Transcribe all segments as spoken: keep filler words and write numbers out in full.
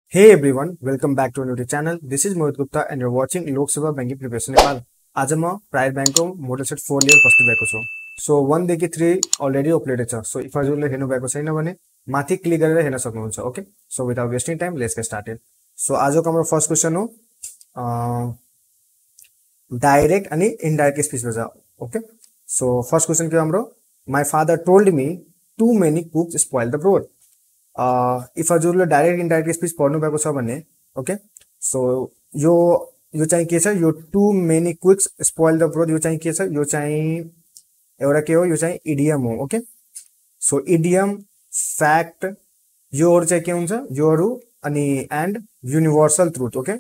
Hey everyone, welcome back to a new channel. This is Mohit Gupta and you're watching Lok Sabha Banking Preparation Nepal. आज म private ब्याङ्कको model set four लिएर बस्नु भएको छु। So one देखि three already uploaded छ। So if हजुरले हेर्नु भएको छैन भने माथि क्लिक गरेर हेर्न सक्नुहुन्छ। Okay, so without wasting time let's get started. So आजको हाम्रो फर्स्ट क्वेसन हो डाइरेक्ट अनि इनडाइरेक्ट स्पीचमा छ। ओके, सो फर्स्ट क्वेसन के हो हाम्रो, my father told me too many cooks spoil the broth. If हजुरले डाइरेक्ट इनडाइरेक्ट स्पीच पढ्नु भएको छ भने ओके, सो यो यो चाहिँ के छ, यो too many cooks spoil the broth यो चाहिँ के छ, यो चाहिँ एउटा के हो, यो चाहिँ इडियम हो। ओके, सो इडियम फ्याक्ट योहरू चाहिँ के हुन्छ, योहरू अनि and universal truth. Okay,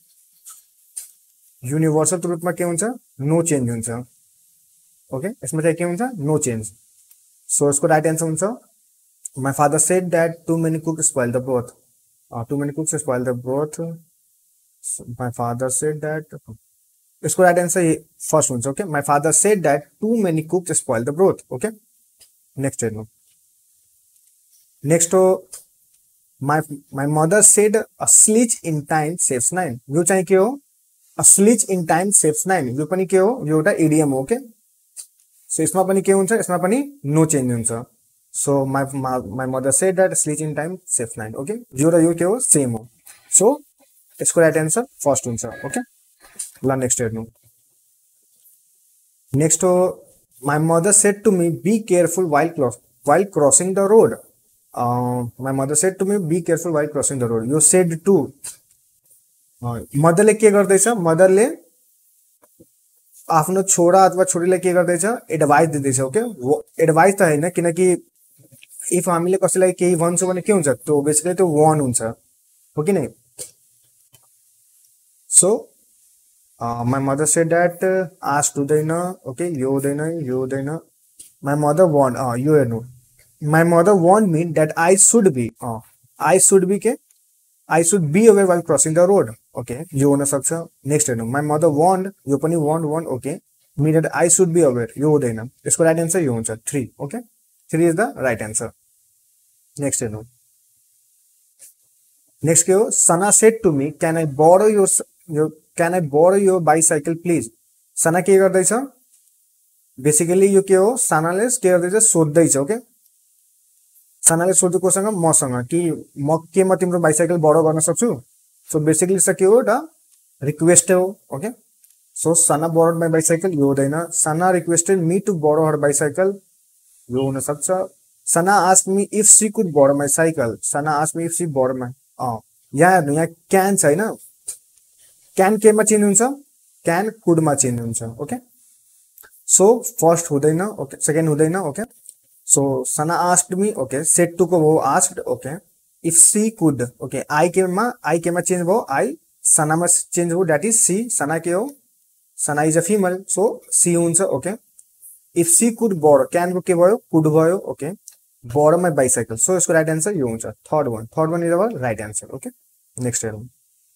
universal ट्रुथमा के हुन्छ, नो चेन्ज हुन्छ। ओके, यसमा चाहिँ के हुन्छ, नो चेन्ज। सो यसको राइट एन्सर हुन्छ my father said that too many cooks spoil the broth. Uh, too many cooks spoil the broth. So my father said that. इसको राइट आंसर फर्स्ट हुन्छ। Okay, my father said that too many cooks spoil the broth. Okay, next हेर्नु। Next हो my my mother said a slitch in time saves nine. यो चाहिँ के हो, a slitch in time saves nine। यो पनि के हो, यो एउटा इडियम हो। ओके, सो यसमा पनि के हुन्छ, यसमा पनि नो चेन्ज हुन्छ। So my, my my mother said that sleep in time saves nine. Okay, यो र यो के हो, सेम हो। सो यसको राइट आन्सर फर्स्ट हुन्छ। ओके, ल नेक्स्ट हेर्नु। नेक्स्ट हो my mother said to me be careful while cross while crossing the road. uh, my mother said to me be careful while crossing the road। यो said to मदरले के गर्दैछ, मदरले आफ्नो छोरा अथवा छोरीलाई के गर्दैछ, एडभाइस दिँदैछ। ओके, एडभाइस त हैन, किनकि इफ हामीले कसैलाई केही भन्छौँ भने के हुन्छ, त्यो बेसिकली त्यो वार्न हुन्छ, हो कि नै। So my mother said that ask हुँदैन। ओके, यो हुँदैन, यो हुँदैन। माई मदर वार्न, यो हेर्नु, my mother warn me that I should be I should be के I should be aware while crossing the road. Okay, यो हुन सक्छ। नेक्स्ट हेर्नु, माई मदर वार्न, यो पनि warn warn. Okay, me that I should be aware, यो हुँदैन। यसको राइट एन्सर यो हुन्छ three. Okay, three is the right answer. Next हेर्नु। नेक्स्ट के हो, Sana said to me can I borrow your यो can I borrow your bicycle please. Sana के गर्दैछ, बेसिकली यो के हो, सनाले के गर्दैछ, सोध्दैछ। ओके, सनाले सोध्यो कोसँग, मसँग, कि म के म तिम्रो बाइसाइकल बोरो गर्न सक्छु। सो बेसिकली स के हो, एउटा रिक्वेस्ट हो। Okay, so Sana borrowed my bicycle, यो हुँदैन। Sana requested me to borrow her bicycle, यो हुन सक्छ। Sana ask me if she could borrow my cycle. Sana ask me if she borrow my, अँ यहाँ हेर्नु, यहाँ क्यान छ होइन, क्यान केमा चेन्ज हुन्छ, क्यान कुडमा चेन्ज हुन्छ। ओके, सो फर्स्ट हुँदैन। ओके, सेकेन्ड हुँदैन। Okay, so Sana asked me, okay, set two को हो asked. Okay, if she could, okay, I केमा आई केमा चेन्ज भयो, आई सनामा चेन्ज हो, द्याट इज सी। सना के हो, Sana is a female, so she हुन्छ। Okay, if she could borrow, can को के भयो, कुड भयो। Okay, borrow my bicycle, so यसको राइट एन्सर यो हुन्छ third one. Third one is our right answer. Okay, next हेरौँ।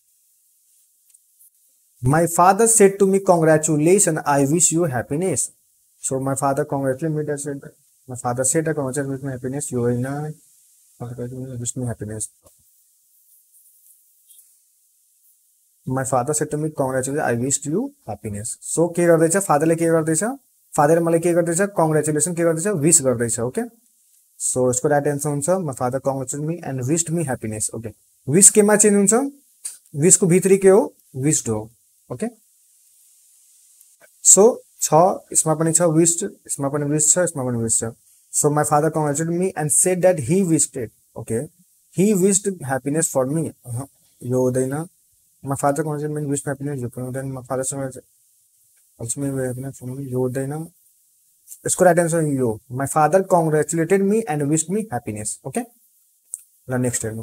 My father said to me congratulation I wish you happiness. So my father congratulate me that said my father said congratulate with me happiness, यो होइन, wish me happiness. My father said to me congratulate I wish you happiness. So के गर्दैछ, फादरले के गर्दैछ, फादरले मलाई के गर्दैछ, congratulation के गर्दैछ, विश गर्दैछ। ओके, सो यसको राइट एन्सर हुन्छ my father congratulate me and wished me happiness. Okay, wish केमा चेन्ज हुन्छ, विशको भित्री के हो, विश्ड हो। ओके, सो छ, यसमा पनि छ विश्ड, यसमा पनि विश छ, यसमा पनि विश छ। So my father congratulate me and said that he wished it. Okay, he wished happiness for me, यो हुँदैन। My father congratulate me wished happiness, यो पनि हुँदैन। माई फादर यो हुँदैन। यसको राइट एन्सर यो, my father congratulated me and wished me happiness. Okay, ल नेक्स्ट हेर्नु।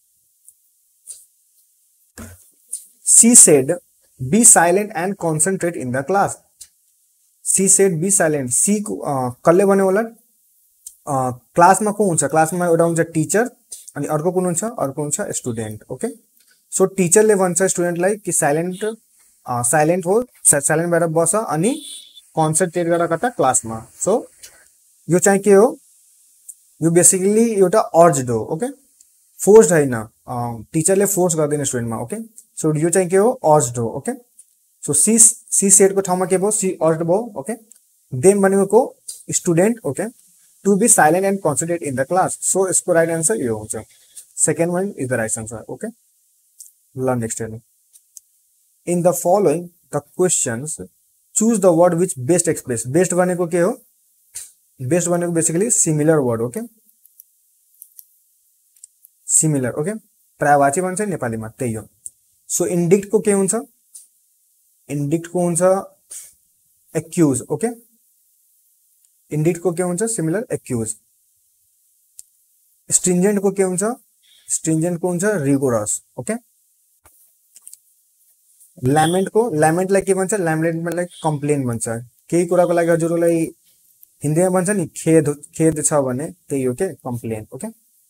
She said be silent and concentrate in the class. She said be silent, she कसले भन्यो होला, क्लासमा को हुन्छ, क्लासमा एउटा हुन्छ टिचर अनि अर्को कुन हुन्छ, अर्को हुन्छ स्टुडेन्ट। ओके, सो टिचरले भन्छ स्टुडेन्टलाई कि साइलेन्ट साइलेन्ट हो, साइलेन्ट भएर बस अनि कन्सन्ट्रेट गर कता, क्लासमा। सो यो चाहिँ के हो, यो बेसिकली एउटा अर्ज्ड हो। ओके, फोर्स्ड हैन, टिचरले फोर्स गर्दैन स्टुडेन्टमा ओके सो यो चाहिँ के हो अर्ज्ड हो okay so she she said को ठाउँमा के भयो सी अर्ज्ड भयो ओके देन भनेको student okay to be silent and concentrate in the class so यसको राइट आन्सर यो हुन्छ second one is the right answer okay ल नेक्स्ट हेर्नु in the following the questions choose the word which best express best भनेको के हो best भनेको basically similar word okay similar okay प्रायवाची भन्छ नेपालीमा त्यही हो सो इन्डिक्ट को के हुन्छ इन्डिक्ट को हुन्छ एक्युज ओके इन्डिक्ट को के हुन्छ सिमिलर एक्युज स्ट्रिन्जेन्ट को के हुन्छ स्ट्रिन्जेन्ट को हुन्छ रिगोरस ओके ल्यामेन्ट को ल्यामेन्टलाई के भन्छ ल्यामेन्टलाई कम्प्लेन भन्छ केही कुराको लागि हजुरलाई हिन्दीमा भन्छ नि खेद खेद छ भने त्यही हो के कम्प्लेन ओके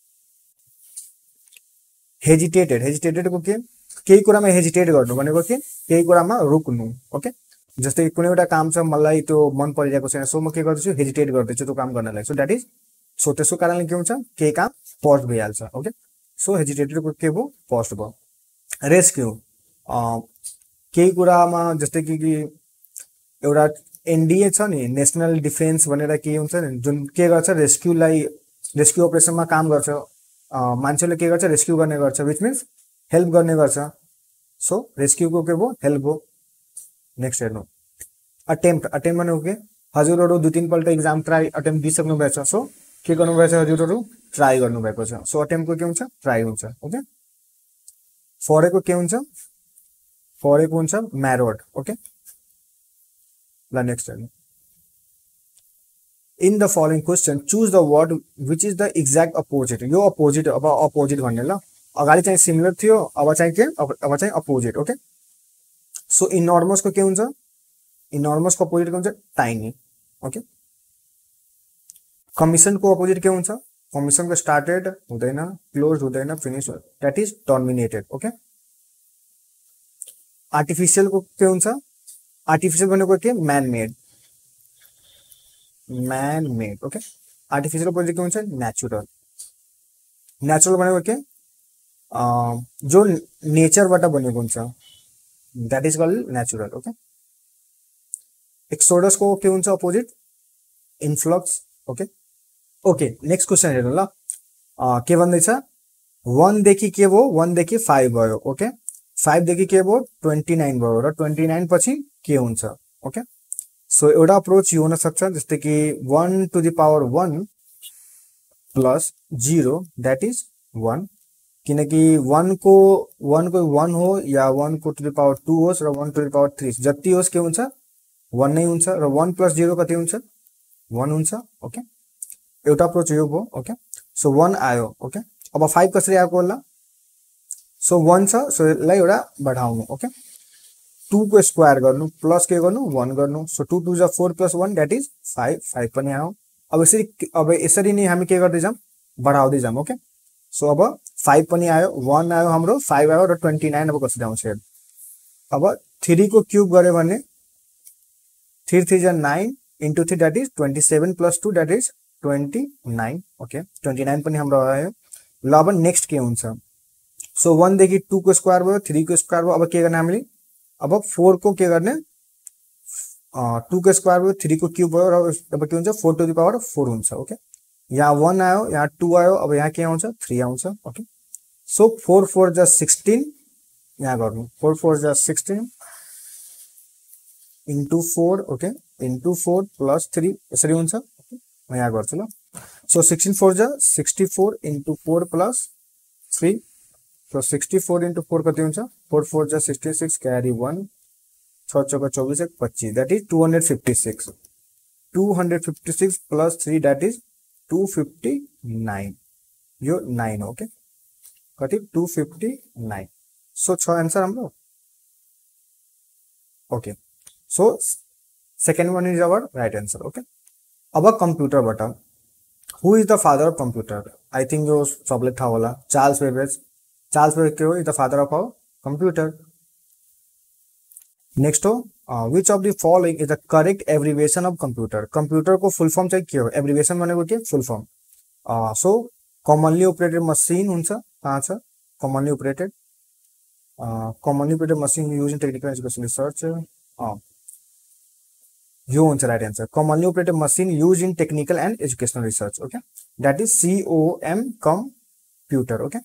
हेजिटेटेड हेजिटेटेड को के केही कुरामा हेजिटेट गर्नु भनेको के केही कुरामा रोक्नु ओके जस्तै कुनै एउटा काम छ मलाई त्यो मन परिरहेको छैन सो म के गर्दैछु हेजिटेट गर्दैछु त्यो काम गर्नलाई सो द्याट इज सो त्यसको कारणले के हुन्छ केही काम पज भइहाल्छ ओके सो हेजिटेटेड को के भयो पज भयो रेस्क्यु केही कुरामा जस्तै कि एउटा एनडीए छ नि नेशनल डिफेन्स भनेर के हुन्छ नि जुन के गर्छ रेस्क्युलाई रेस्क्यु अपरेसनमा काम गर्छ मान्छेले के गर्छ रेस्क्यु गर्ने गर्छ विच मिन्स हेल्प गर्ने गर्छ सो रेस्क्यु को के भयो हेल्प हो नेक्स्ट हेर्नु अटेम्प्ट अटेम्प्ट भनेको के हजुरहरू दुई तीन पल्ट एक्जाम ट्राई अटेम्प्ट दिइसक्नु भएको छ सो के गर्नु भएको छ हजुरहरू ट्राई गर्नु भएको छ सो अटेम्प्ट को के हुन्छ ट्राई हुन्छ ओके फरेको के हुन्छ फरेको हुन्छ म्यारोड ओके ल नेक्स्ट हेर्नु in the following question choose the word which is the exact opposite यो अपोजिट अब अपोजिट भन्ने ल अगाडि चाहिँ सिमिलर थियो अब चाहिँ के अब चाहिँ अपोजिट ओके सो इनर्मस को के हुन्छ इनर्मस को अपोजिट के हुन्छ टाइनी ओके कमिसन को अपोजिट के हुन्छ कमिसन को स्टार्टेड हुँदैन क्लोज हुँदैन finish that is terminated okay artificial को के हुन्छ आर्टिफिशियल भनेको के man made man made okay artificial opposite के हुन्छ नेचुरल नेचुरल भनेको के जो नेचरबाट बनेको हुन्छ that is called natural okay exodus को के हुन्छ opposite influx okay okay next question हेर्नु ल के भन्दैछ वन देखि के भयो वन देखि फाइभ भयो ओके फाइभ देखि के भयो ट्वेन्टी नाइन भयो र ट्वेन्टी नाइन पछि के हुन्छ ओके सो एउटा अप्रोच यो हुन सक्छ जस्तै कि one to the power one plus zero that is one किनकि वन को वन को वन हो या वन को टू द पावर टू होस् र one to the power three जति होस् के हुन्छ वन नै हुन्छ र वन प्लस जीरो कति हुन्छ वन हुन्छ ओके एउटा अप्रोच यो भयो ओके सो वन आयो ओके अब फाइभ कसरी आएको होला सो वन छ सो यसलाई एउटा बढाउनु ओके टू को स्क्वायर गर्नु प्लस के गर्नु वन गर्नु सो टू टू जा four plus one that is five five पनि आयो अब यसरी अब यसरी नै हामी के गर्दै जाम बढाउँदै जाम ओके सो अब फाइभ पनि आयो वन आयो हाम्रो फाइभ आयो र ट्वेन्टी नाइन अब कसरी आउँछ अब थ्री को क्यूब गर्यो भने थ्री थ्री जा nine into three that is twenty seven plus two that is twenty nine okay twenty nine पनि हाम्रो आयो ल अब नेक्स्ट के हुन्छ सो वन देखि टू को स्क्वायर भयो थ्री को स्क्वायर भयो अब के गर्ने हामीले अब फोर को के गर्ने टू को स्क्वायर भयो थ्री को क्यूब भयो र अब के हुन्छ four to the power four हुन्छ ओके यहाँ वन आयो यहाँ टू आयो अब यहाँ के आउँछ थ्री आउँछ ओके सो फोर फोर जा सिक्सटीन यहाँ गर्नु फोर फोर जा sixteen into four okay into four plus three यसरी हुन्छ म यहाँ गर्छु ल सो सिक्सटीन फोर जा sixty four into four plus three so sixty four into four कति हुन्छ फोर फोर जा सिक्सटी सिक्स क्यारी वन छ चौका चौबीस एक पच्चीस that is two hundred fifty six two hundred fifty six plus three that is two fifty nine यो nine हो ओके कति टू फिफ्टी नाइन सो छ आन्सर हाम्रो okay so second one is our right answer okay अब computer बटा who is the father of computer I think यो सबले थाहा होला चार्ल्स बेबेज चार्ल्स बेबेज के हो is the father of our computer next हो which of the following is the correct abbreviation of computer computer को full form चाहिँ के हो एब्रिविएशन भनेको के full form so commonly operated machine हुन्छ कहाँ छ commonly operated uh, commonly operated machine used in technical education research. uh, you answer right answer. Commonly operated machine used in technical and educational research. Okay, that is C O M computer. Okay,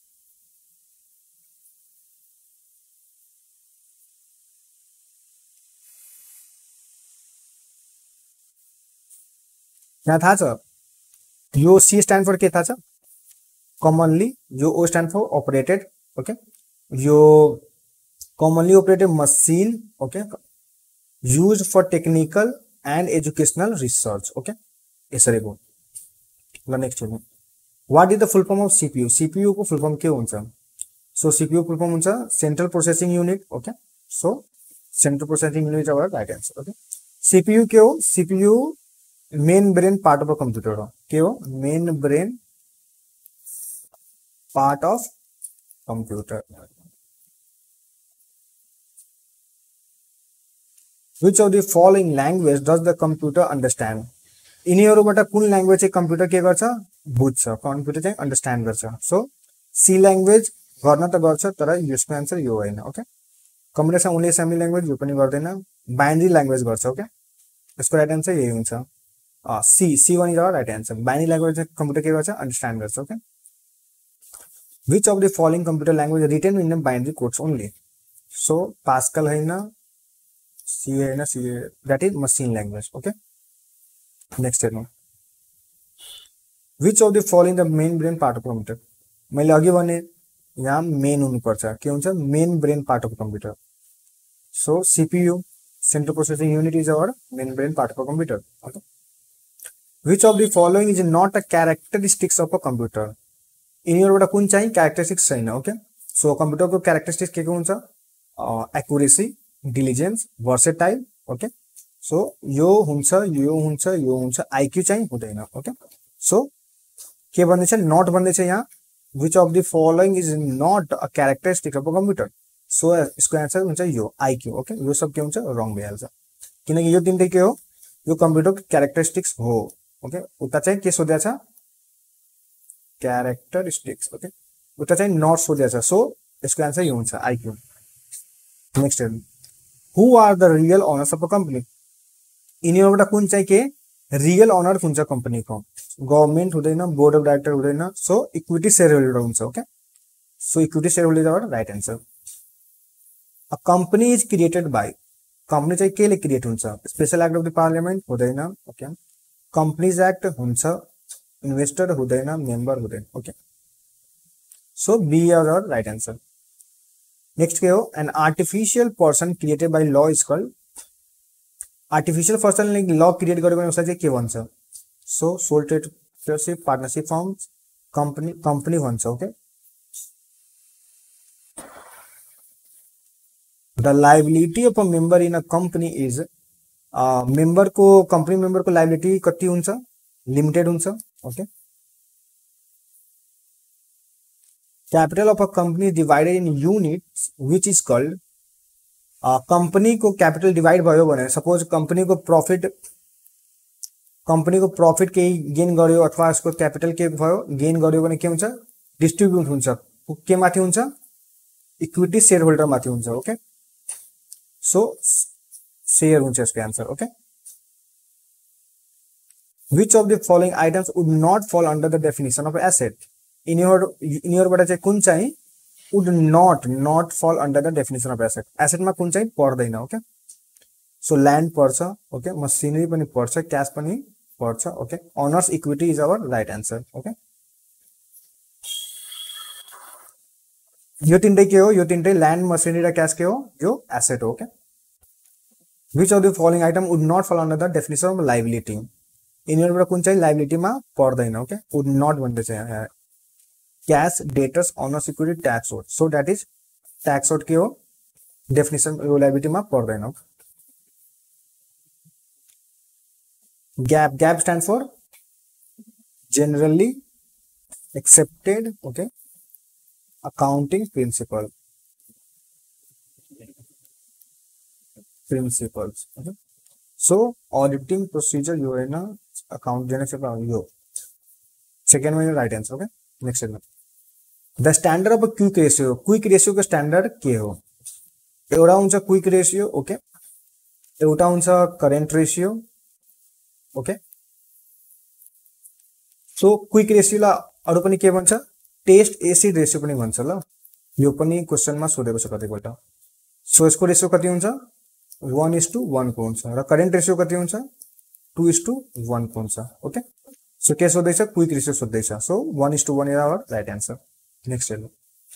यहाँ था छ यो C stand for के था छ commonly, यो O stand for operated. Okay, यो commonly operated machine. Okay, used for technical and educational research. Okay, यसरी गो ल नेक्स्ट हेर्नु. What is the full form of C P U? C P U को full form के हुन्छ? So C P U full form हुन्छ Central Processing Unit. Okay, so Central Processing Unit is our right answer. Okay, C P U के हो? C P U main brain part of a computer हो. के हो? Main brain part of computer. Which of the following language does the computer understand? यिनीहरुबाट कुन language चाहिँ computer के गर्छ? बुझ्छ, कम्प्युटर चाहिँ अन्डरस्ट्यान्ड गर्छ. सो सी ल्याङ्ग्वेज गर्न त गर्छ तर यसको आन्सर यो होइन. ओके, कम्प्युटर चाहिँ ओन्ली एसेम्बली ल्याङ्ग्वेज यो पनि गर्दैन, बाइनरी ल्याङ्ग्वेज गर्छ. ओके, यसको राइट आन्सर यही हुन्छ. C C one is our right answer. Binary language चाहिँ कम्प्युटर के गर्छ? अन्डरस्ट्यान्ड गर्छ. Okay, which of the following computer language written in binary codes only? So Pascal होइन, सी होइन, C that is machine language. Okay, next हेर्नु. Which of the following the main brain part of computer? मैले अघि भने यहाँ main हुनुपर्छ. के हुन्छ? Main brain part of computer. So CPU central processing unit is our main brain part of computer. Okay, which of the following is not a characteristics of a computer? यिनीहरुबाट कुन चाहिँ क्यारेक्टरिस्टिक्स छैन? Okay, so कम्प्युटरको characteristics के के हुन्छ? Accuracy, diligence, versatile. Okay, so यो हुन्छ, यो हुन्छ, यो हुन्छ, आइक्यू चाहिँ हुँदैन. ओके, सो के भन्दैछ? नट भन्दैछ यहाँ. Which of the following is not a characteristic of a computer? So यसको एन्सर हुन्छ यो आइक्यू. ओके, यो सब के हुन्छ? रङ भइहाल्छ, किनकि यो तिनटै के हो? यो कम्प्युटरको क्यारेक्टरिस्टिक्स हो. ओके, उता चाहिँ के सोधेको छ? क्यारेक्टरिस्टिक्स. ओके, उता चाहिँ नट सोधेको छ. सो यसको एन्सर यो हुन्छ आइक्यू. नेक्स्ट हेर्नु. Who are the real owners of a company? यिनीहरुबाट कुन चाहिँ के रियल ओनर हुन्छ कम्पनीको? गभर्नमेन्ट हुँदैन, बोर्ड अफ डाइरेक्टर हुँदैन, सो इक्विटी शेयर होल्डर हुन्छ. Okay, so equity share holder is right answer. A company is created by? Company चाहिँ केले क्रिएट हुन्छ? Special act of the parliament हुँदैन. ओके, कम्पनीज एक्ट हुन्छ, investor हुँदैन, member हुँदैन. Okay, so B is our right answer. Next के हो? An artificial person created by law is called? Artificial पर्सनले ल क्रिएट गरेको उसलाई चाहिँ के भन्छ? So sole tradership, partnership firm, company company भन्छ. Okay, the liability of a member in a company is? मेम्बरको कम्पनी मेम्बरको लाइबिलिटी कति हुन्छ? लिमिटेड हुन्छ. Okay, capital of a company divided in units which is called? Company को capital divide भयो भने suppose company को प्रॉफिट कंपनी को प्रॉफिट के गेन गर्यो अथवा यसको कैपिटल के भयो गेन गर्यो भने के हुन्छ? डिस्ट्रिब्युट हुन्छ. के माथि हुन्छ? इक्विटी शेयर होल्डर माथि हुन्छ. ओके, सो शेयर हुन्छ यसको answer. Okay, which of the following items would not fall under the definition of asset? यिनीहरु यिनीहरुबाट चाहिँ कुन चाहिँ would not not fall under the definition of asset? asset मा कुन चाहिँ पर्दैन. ओके, सो ल्यान्ड पर्छ. ओके, मसिनरी पनि पर्छ, क्याश पनि पर्छ. Okay, owners equity is our right answer. Okay, यो तिनटै के हो? यो तिनटै ल्यान्ड, मसिनरी र क्याश के हो? यो एसेट हो. Okay, which of the following item would not fall under the definition of liability? यिनीहरुबाट कुन चाहिँ लाइबिलिटीमा पर्दैन? ओके, वुड नट भन्दैछ यहाँ. Cash, debtors, owners equity, tax out. So that is tax out के हो? डेफिनेशन लायबिलिटी में पर्दैन. GAAP GAAP stand for generally accepted. Okay, accounting principle principles. Okay, so auditing procedure यो है ना, अकाउंट जनरल यो सेकेंड में right answer. Okay, next the standard of a quick ratio quick ratio को standard के हो एउटा हुन्छ क्विक रेसियो ओके एउटा हुन्छ current ratio okay so quick रेसियोलाई अरु पनि के भन्छ टेस्ट एसिड रेसियो पनि भन्छ ल यो पनि क्वेशनमा सोधेको छ कतिपल्ट सो यसको रेसियो कति हुन्छ one is to one को हुन्छ र करेन्ट रेसियो कति हुन्छ two is to one को हुन्छ ओके सो के सोध्दैछ क्विक रेसियो सोध्दैछ so one is to one is our right answer next हेर्नु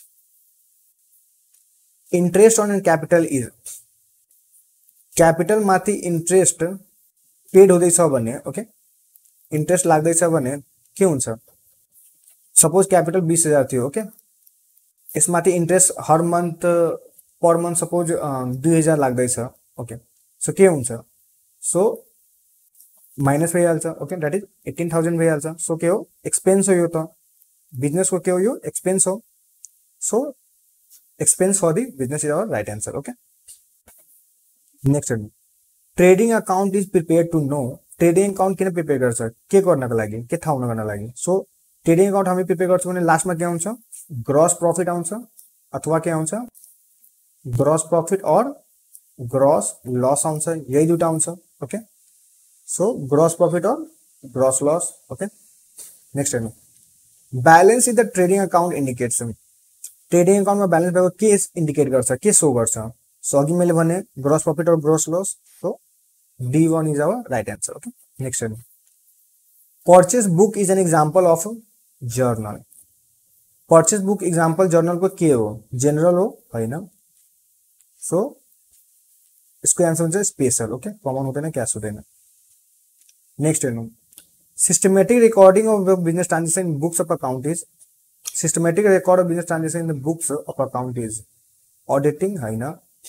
interest on capital is capital माथि इन्ट्रेस्ट पेड हुँदैछ भने ओके इन्ट्रेस्ट लाग्दैछ भने के हुन्छ सपोज क्यापिटल बीस हजार थियो ओके यसमाथि इन्ट्रेस्ट हर मन्थ पर मन्थ सपोज दुई हजार लाग्दैछ ओके सो के हुन्छ सो माइनस भइहाल्छ okay that is eighteen thousand भइहाल्छ सो के हो एक्सपेन्स हो यो त बिजनेसको के हो यो एक्सपेन्स हो so expense for the business is our right answer okay next trading account is prepare to know trading account किन प्रिपेयर गर्छ के गर्नको लागि के थाहा हुनको लागि सो ट्रेडिङ अकाउन्ट हामी प्रिपेयर गर्छौँ भने लास्टमा के आउँछ ग्रॉस प्रॉफिट आउँछ अथवा के आउँछ ग्रॉस प्रॉफिट और ग्रॉस लॉस आउँछ यही दुटा आउँछ ओके सो ग्रॉस प्रॉफिट और ग्रॉस लॉस ओके नेक्स्ट हेर्नु balance in the trading account indicates trading अकाउन्टमा बैलेंस भएको के इन्डिकेट गर्छ के शो गर्छ सो अघि मैले भने ग्रॉस प्रॉफिट और gross loss so D one is our right answer okay next हेर्नु purchase book is an example of journal purchase book example journal को के हो जेनरल हो हैन सो इसको आन्सर हुन्छ स्पेशल ओके कमन हुँदैन क्याश हुँदैन नेक्स्ट हेर्नु systematic recording of business transaction in books of account is systematic record of business transaction in the books of account is auditing हैन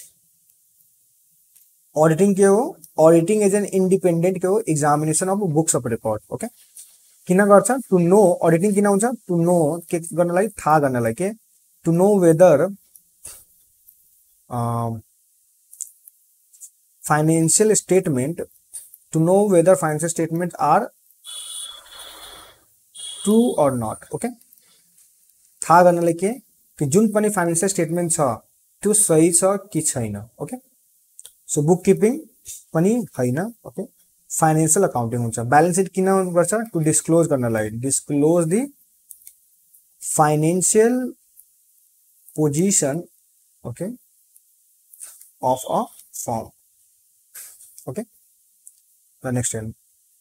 ऑडिटिंग के हो ऑडिटिंग इज एन इंडिपेंडेंट के हो examination of books of record okay किन गर्छ to know auditing किन हुन्छ to know के गर्नलाई थाहा गर्नलाई के to know whether financial statement to know whether financial statement are true और नॉट ओके थाहा गर्नलाई के कि जुन पनि फाइनेंशियल स्टेटमेंट छ त्यो सही छ कि छैन ओके सो बुक कीपिंग पनि हैन ओके फाइनेंशियल अकाउंटिंग हुन्छ बैलेंस शीट किन गर्छ टु डिस्क्लोज गर्नलाई disclose the financial position okay of a firm okay the next one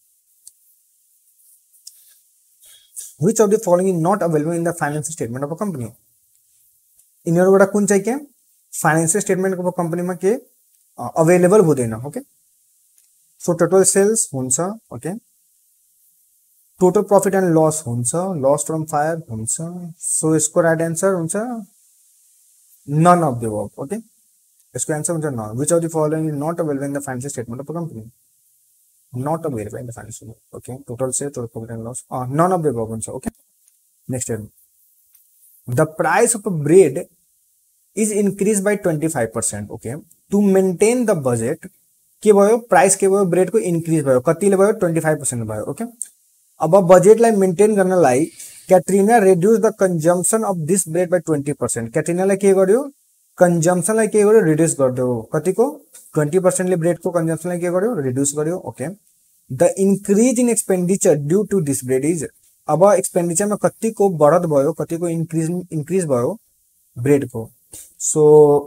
which of the following is not available in the financial statement of a company in your वटा कुन चाहिँ के financial statement को company में के available हुँदैन okay so total sales हुन्छ okay total profit and loss हुन्छ लॉस फ्रॉम फायर हुन्छ सो इसको राइट आंसर हुन्छ none of the above okay इसको आंसर हुन्छ none which of the following is not available in the financial statement of a company not available in the financial okay total से total profit and loss none of the above हुन्छ okay next हेर्नु the price of a bread is increase by twenty-five percent okay to maintain the budget के भयो price के भयो bread को increase भयो कतिले भयो twenty-five percent भयो ओके अब बजेटलाई मेन्टेन गर्नलाई Katrina reduce the consumption of this bread by twenty percent क्याट्रिनाले के गर्यो कंजम्पसन लाई के गर्यो रिड्युस गर्दियो कतिको twenty percent ले ब्रेड को कंजम्पसन लाई के गर्यो रिड्युस गर्यो okay the increase in expenditure due to this bread is अब एक्सपेंडिचर में कतिको बढत भयो कतिको इंक्रीज इंक्रीज भयो ब्रेड को सो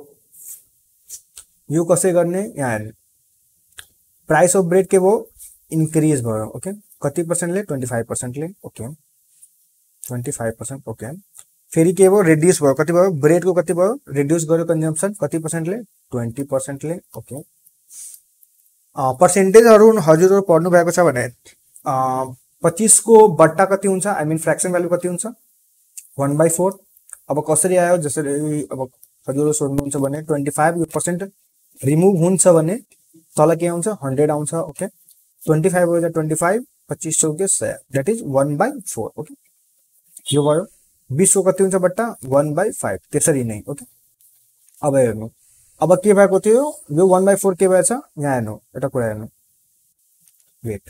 यो कसै गर्ने यहाँ हेर्नु प्राइस अफ ब्रेड के भयो इंक्रीज भयो ओके कति पर्सेंट ले twenty-five percent ले ओके twenty-five percent ओके फेरि के भयो रिड्युस भयो कति भयो ब्रेड को कति भयो रिड्युस गर्यो कन्जम्पसन कति पर्सेंट ले twenty percent ले ओके पर्सेन्टेजहरु हजुरहरु पढ्नु भएको छ भने twenty-five को बट्टा कति हुन्छ आई मीन फ्र्याक्सन भ्यालु कति हुन्छ one by four अब कसरी आयो जसरी अब हजुरहरु सोध्नुहुन्छ भने twenty-five यो पर्सेन्ट रिमुभ हुन्छ भने तल के आउँछ one hundred आउँछ ओके twenty-five हो twenty-five twenty-five के one hundred that is one by four okay यो भयो twenty को कति हुन्छ बट्टा one by five त्यसरी नै ओके अब हेर्नु अब के भएको थियो यो one by four के भएछ यहाँ हेर्नु एउटा कुरा हेर्नु वेट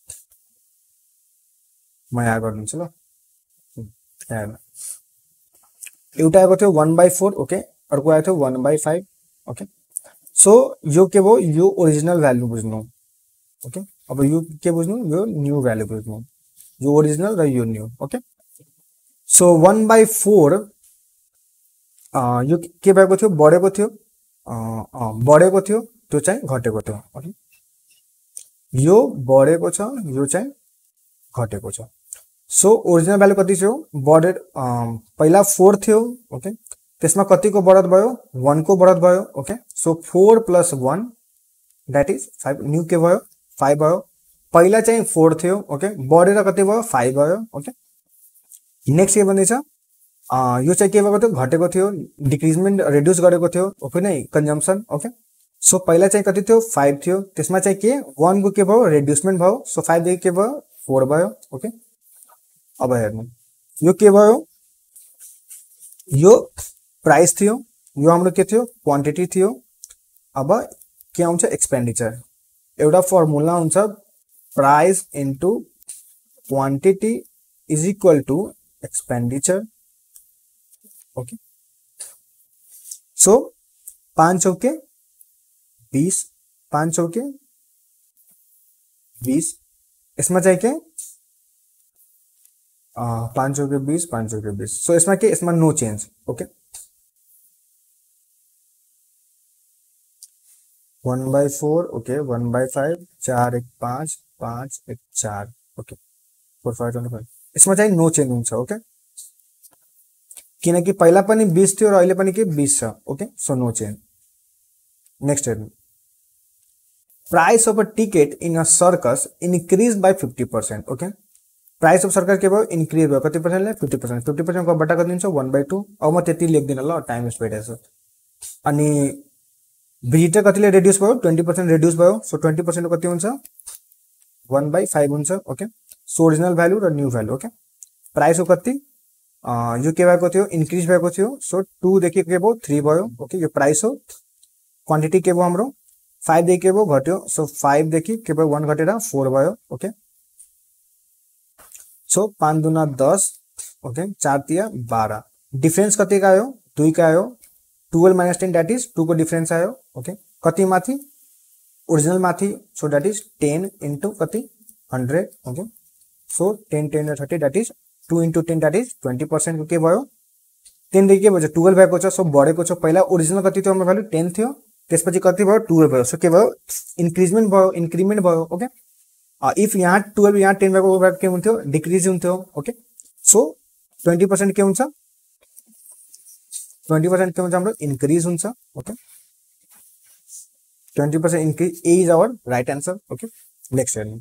म यहाँ गर्नुहुन्छ ल हेर्नु एउटा आएको थियो वन बाई फोर ओके, अर्को आएको थियो one by five okay. So यो के भयो, यो ओरिजिनल भ्यालु बुझ्नु ओके। अब यो के बुझ्नु, यो न्यू भ्यालु बुझ्नु, यो ओरिजिनल र यो new okay. So one by four यो के भएको थियो, बढेको थियो, बढेको थियो, त्यो चाहिँ घटेको थियो ओके। यो बढेको छ, यो चाहिँ घटेको छ। सो ओरिजिनल भ्यालु कति थियो, बढे पहिला फोर थियो ओके, त्यसमा कतिको बढत भयो, वन को बढत भयो okay. So four plus one that is five, new के भयो फाइभ भयो। पहिला चाहिँ फोर थियो ओके, बढेर कति भयो फाइभ भयो ओके। नेक्स्ट के भन्दैछ, यो चाहिँ के भएको थियो, घटेको थियो, डिक्रिजमेन्ट रिड्युस गरेको थियो ओके नै कन्जम्सन ओके। सो पहिला चाहिँ कति थियो, फाइभ थियो, त्यसमा चाहिँ के वन को के भयो रिड्युसमेन्ट भयो। सो फाइभ देखि के भयो फोर भयो ओके। अब हेर्नु यो के भयो, यो प्राइस थियो, यो हाम्रो के थियो क्वान्टिटी थियो। अब के आउँछ एक्सपेन्डिचर, एउटा फर्मुला हुन्छ price into quantity is equal to expenditure okay. So पाँच सौ के बीस, पाँच सौ के बीस, इसमें चाहिए के पाँच सौ के बीस, पाँच सौ के बीस। सो इसमें के, इसमें no change okay. One by four okay, one by five, चार एक पाँच, पाँच एक चार okay, four five twenty five, इसमें चाहिए नो चेंज हुन्छ ओके। किनकि पहिला पनि बीस थियो र अहिले पनि के बीस छ okay. So no change. Next हेर्नु, price of a ticket in a circus increase by fifty percent okay. Price of circus के भयो इन्क्रिज भयो कति पर्सेंटले फिफ्टी पर्सेंट, फिफ्टी पर्सेंट को बट्टा कति हुन्छ वन बाई टू। अब म त्यति लेख्दिनँ ल, टाइम वेस्ट भइरहेछ। अनि भिजिटर कतिले रिड्युस भयो, ट्वेंटी पर्सेंट रिड्युस भयो। सो ट्वेंटी पर्सेंट कति हुन्छ वन बाई फाइभ हुन्छ ओके। सो ओरिजिनल भ्यालु र न्यू भ्यालु ओके। प्राइस हो कति, यो के भएको थियो इन्क्रिज भएको थियो। सो टू देखि के भयो थ्री भयो ओके, यो प्राइस हो। क्वान्टिटी के भयो हाम्रो फाइभ देखि के भयो घट्यो। सो फाइभ देखि के भयो वन घटेर फोर भयो ओके। सो पाँच दुना दस ओके, चार तिया बाह्र, डिफरेंस कति का आयो दुई का आयो। Twelve minus ten that is two को डिफरेंस आयो ओके। कति माथि ओरिजिनल माथि, so that is ten into कति hundred okay. So ten ten thirty that is two into ten that is twenty percent को के भयो टेन देखि के भयो ट्वेल्व भएको छ। सो बढेको छ, पहिला ओरिजिनल कति थियो हाम्रो भ्यालु टेन थियो, त्यसपछि कति भयो ट्वेल्व भयो। सो के भयो इन्क्रिजमेन्ट भयो, इन्क्रिमेन्ट भयो ओके। इफ यहाँ ट्वेल्व यहाँ टेन भएको के हुन्थ्यो डिक्रिज हुन्थ्यो ओके। सो ट्वेंटी पर्सेंट के हुन्छ, ट्वेंटी पर्सेंट के हुन्छ हाम्रो इन्क्रिज हुन्छ okay. Twenty percent increase, A is our right answer okay. Next हेर्नु,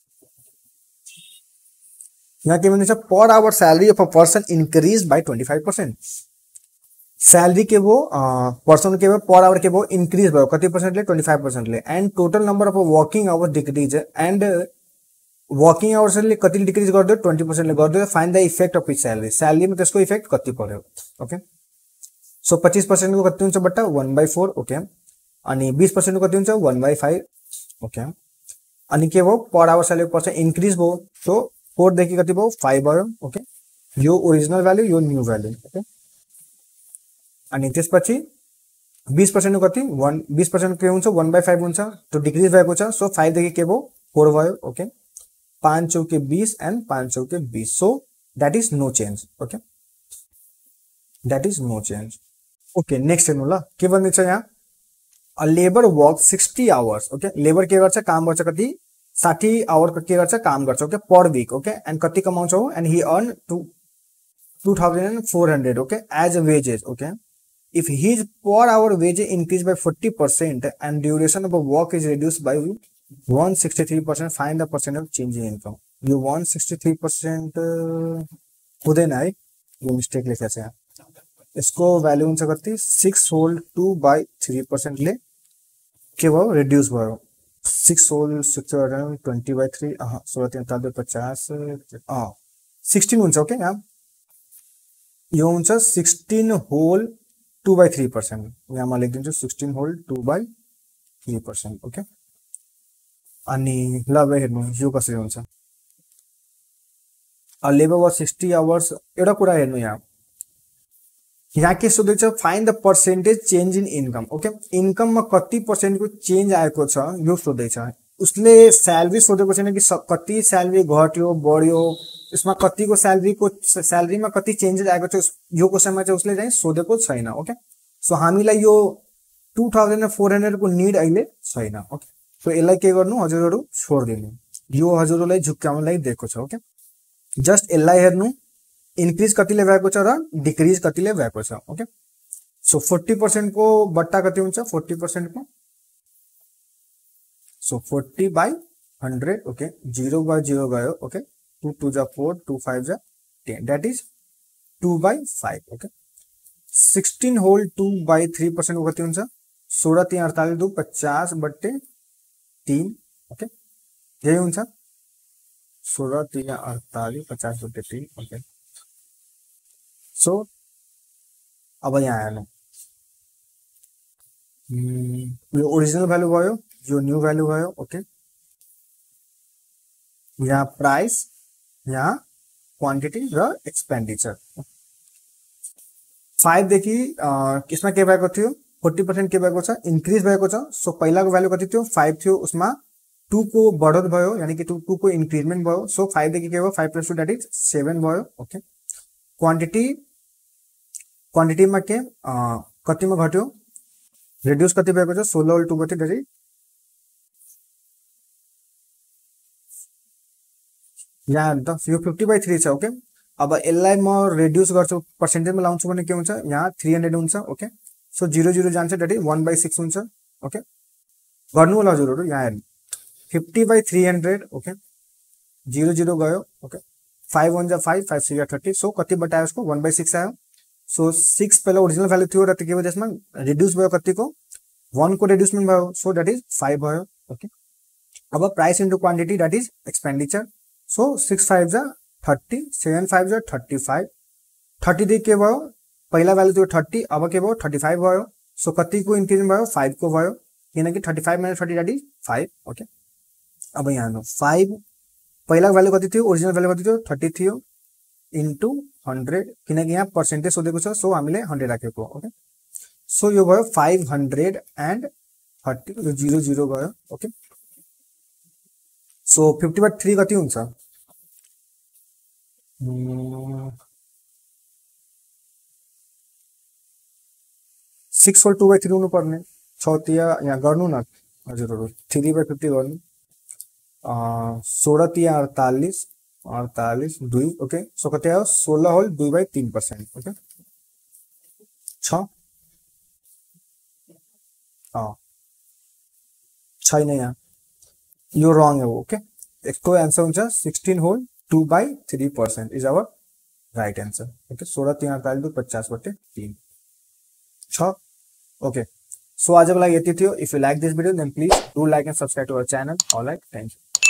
यहाँ के भन्छ per hour salary of a person increase by twenty five percent. Salary के वो पर्सन के वो पर आवर के वो इन्क्रिज भयो कति पर्सेंटले ट्वेंटी फाइव पर्सेंटले। And total number of working hours decrease, and working आवर्सले कति डिक्रिज गरिदियो ट्वेंटी पर्सेंटले गरिदियो। Find the effect of it salary, सैलरीमा त्यसको इफेक्ट कति पर्यो ओके। सो पच्चीस पर्सेंट को कति हुन्छ बट्टा वन बाई फोर ओके। अनि बीस पर्सेंट को कति हुन्छ वन बाई फाइभ ओके। अनि के भयो per hour salary percent increase भयो। सो फोर देखि कति भयो फाइभ भयो ओके। यो ओरिजिनल भ्यालु, यो न्यू भ्यालु ओके। अनि त्यसपछि बीस पर्सेंट कति वन, बीस पर्सेंट के हुन्छ वन बाई फाइभ हुन्छ, तो डिक्रिज भएको छ। सो फाइभ देखि के भयो फोर भयो ओके। पाँच सौ के बीस एंड पाँच सौ के बीस। So that is no change okay, that is no change okay. Next हेर्नु ल के भन्दैछ यहाँ, a labour work sixty hours okay. Labour के गर्छ काम गर्छ कति साठी आवर के गर्छ काम गर्छ okay per week okay. And कति कमाउँछ हो, and he earn two two thousand and four hundred okay as a wages okay. If his per hour wage increase by forty percent and duration of work is reduced by one hundred sixty-three percent, find the percent of change in income. You one hundred sixty-three percent हुँदैन है, यो mistake लेखेको छ यहाँ। यसको value हुन्छ कति six whole two by three पर्सेंटले के भयो रिड्युस भयो। Six whole six twenty by three सोलह तीन ताल पचास सिक्सटीन हुन्छ ओके। यहाँ यो हुन्छ sixteen whole two by three percent, यहाँ मैं लिखिदिन्छु sixteen whole two by three percent okay. अनि ल हेर्नु यो कसरी हुन्छ, लेबर वर्क सिक्सटी आवर्स। एउटा कुरा हेर्नु यहाँ यहाँ के सोधेको छ find the percentage change in income. Okay, इन्कममा कति पर्सेन्टको चेन्ज आएको छ यो सोध्दैछ। उसले स्यालेरी सोधेको छैन कि कति स्यालेरी घट्यो बढ्यो, यसमा कतिको स्यालेरीको स्यालेरीमा कति चेन्जेस आएको छ यो क्वेसनमा चाहिँ उसले चाहिँ सोधेको छैन। ओके, सो हामीलाई यो टू थाउजन्ड फोर हन्ड्रेड को निड अहिले छैन। ओके, सो यसलाई के गर्नु हजुरहरू छोडिदिनु, यो हजुरहरूलाई झुक्क्याउनलाई दिएको छ। ओके, जस्ट यसलाई हेर्नु इन्क्रिज कतिले भएको छ र डिक्रिज कतिले भएको छ। ओके, सो फोर्टी पर्सेंट को बट्टा कति हुन्छ फोर्टी पर्सेंट को, so forty by hundred. Okay, zero by zero गयो। ओके, टू टू जा फोर, टू फाइव जा ten, that is two by five. Okay, sixteen whole two by three percent को कति हुन्छ सोलह तीन अड़तालीस दो पचास बट्टे तीन। ओके, यही हुन्छ सोलह तीन अड़तालीस पचास बट्टे तीन। ओके, सो so, अब यहाँ हेर्नु यो ओरिजिनल भ्यालु भयो, यो न्यू भ्यालु भयो। ओके, यहाँ प्राइस, यहाँ क्वान्टिटी र एक्सपेन्डिचर। फाइभ देखि किसमा के भएको थियो फोर्टी पर्सेंट के भएको छ इन्क्रिज भएको छ। सो पहिलाको भ्यालु कति थियो फाइभ थियो, उसमा टू को बढोत भयो यानी कि टू टू को इन्क्रिजमेन्ट भयो। सो फाइभ देखि के भयो five plus two that is seven भयो। ओके, क्वान्टिटी क्वान्टिटीमा के कतिमा घट्यो रिड्युस कति भएको छ सोलह होल टू गति दैट इज यहाँ त यो फिफ्टी बाई थ्री छ। ओके, अब यसलाई म रिड्युस गर्छु पर्सेन्टेजमा लाउँछु भने के हुन्छ यहाँ थ्री हंड्रेड हुन्छ। ओके, सो जीरो जीरो जान्छ that is one by six हुन्छ। ओके, गर्नु होला हजुरहरू यहाँ हेर्नु fifty by three hundred. Okay, zero zero गयो। ओके, फाइव वन जा फाइव, फाइव सिक्स जा थर्टी। सो कति बटायो उसको वन बाई सिक्स आयो। सो सिक्स पहिला ओरिजिनल भ्यालु थियो र के भयो त्यसमा रिड्युस भयो कतिको वन को रिड्युसमेन्ट भयो। सो दैट इज फाइव भयो। ओके, अब price into quantity that is expenditure. So six five जा थर्टी, सेवन फाइव जा थर्टी फाइव, थर्टी देखि के भयो पहिला भ्यालु थियो थर्टी, अब के भयो थर्टी फाइभ भयो। सो कतिको इन्क्रिजमेन्ट भयो फाइभ को भयो किनकि thirty five minus thirty that is five. Okay, अब यहाँ हेर्नु फाइभ पहिलाको भ्यालु कति थियो ओरिजिनल भ्यालु कति थियो थर्टी थियो इन्टु हंड्रेड किनकि यहाँ पर्सेन्टेज सोधेको छ। सो हामीले हंड्रेड राखेको। ओके, सो यो भयो फाइभ हंड्रेड एंड थर्टी, यो जीरो जीरो गयो। Okay, so fifty by three कति हुन्छ six whole two by three हुनु पर्ने छ तिया यहाँ गर्नु न हजुरहरू थ्री बाई फिफ्टी गर्नु सोलह तिया अड़तालीस अड़तालीस दुई। ओके, सो कति आयो सोलह होल दुई बाई तीन पर्सेंट। ओके, छ छैन यहाँ यो रङ हो। ओके, यसको एन्सर हुन्छ sixteen whole two by three percent is our right answer. Okay, सोलह तीन अड़तालीस दो पचास बटे तीन छ। ओके, सो आजको लागि यति थियो। If you like this video then please do like and subscribe to our channel. Alright, thank you.